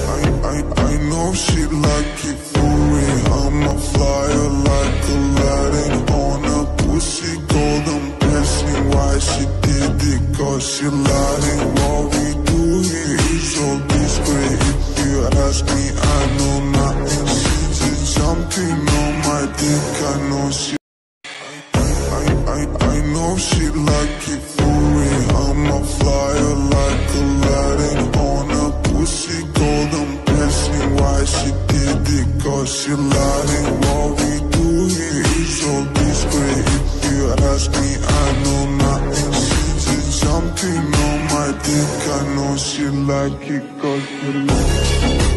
I know she like it for real. I'm a flyer like Aladdin on a pussy golden blessing. Why she did it? Cause she lied. And what we do here is so discreet. If you ask me, I know nothing. She's just jumping on my dick. I know she I know she like it for real. I'm a flyer like Aladdin on a pussy golden blessing. Why she did it? Cause she lied. And what we do here is so discreet. If you ask me, I know nothing. She's just jumping on my dick. I know she like it cause she like it.